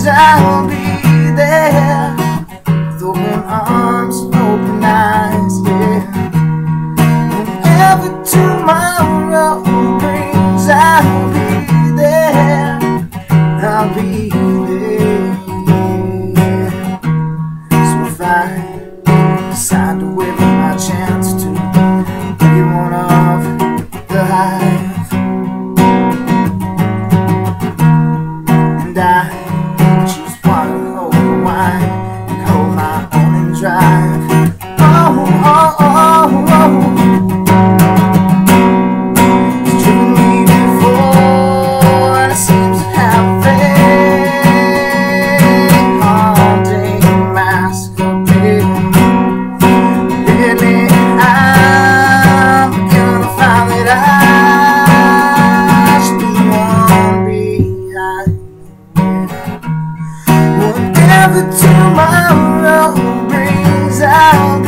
I'll be there with open arms and open eyes, yeah. Whenever tomorrow brings, I'll be there. I'll be there. So if I decide to wait for my chance to be one of the hive, and I choose water over wine and hold my own and drive. Oh, oh, oh, oh. It's driven me before, and it seems to have failed. All day masquerading. Lately I'm gonna find that I should be one behind. Whatever tomorrow brings, I'll